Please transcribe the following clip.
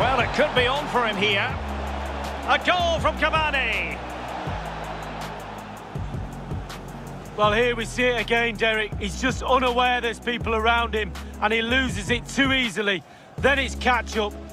Well, it could be on for him here. A goal from Cavani. Well, here we see it again, Derek. He's just unaware there's people around him, and he loses it too easily. Then it's catch-up.